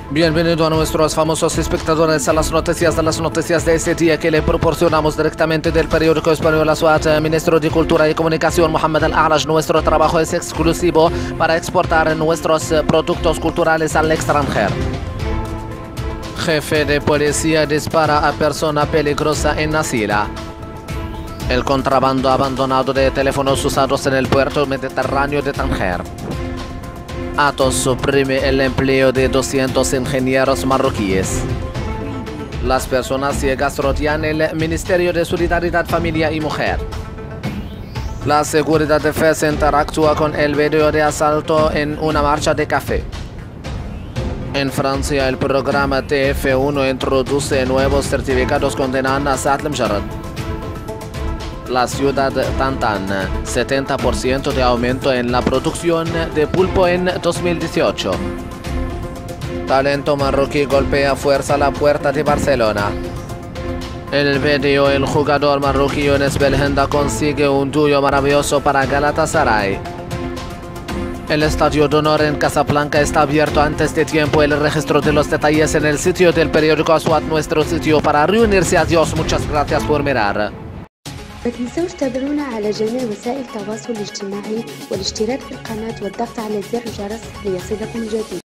Bienvenido a nuestros famosos espectadores a las noticias de este día que le proporcionamos directamente del periódico español Aswat. Ministro de Cultura y Comunicación Mohamed Al-A'raj, nuestro trabajo es exclusivo para exportar nuestros productos culturales al extranjero. Jefe de policía dispara a persona peligrosa en Nasila. El contrabando abandonado de teléfonos usados en el puerto mediterráneo de Tánger. Atos suprime el empleo de 200 ingenieros marroquíes. Las personas ciegas rodean el Ministerio de Solidaridad, Familia y Mujer. La Seguridad Defensa interactúa con el video de asalto en una marcha de café. En Francia, el programa TF1 introduce nuevos certificados condenan a Saad al-Mjarrad. La ciudad Tantan, 70% de aumento en la producción de pulpo en 2018. Talento marroquí golpea fuerza la puerta de Barcelona. El video, el jugador marroquí Younes Belhanda consigue un duelo maravilloso para Galatasaray. El Estadio de Honor en Casablanca está abierto antes de tiempo. El registro de los detalles en el sitio del periódico Aswat, nuestro sitio para reunirse. Adiós, muchas gracias por mirar. ما تنسوش تابعونا على جميع وسائل التواصل الاجتماعي والاشتراك في القناة والضغط على زر الجرس ليصلكم الجديد.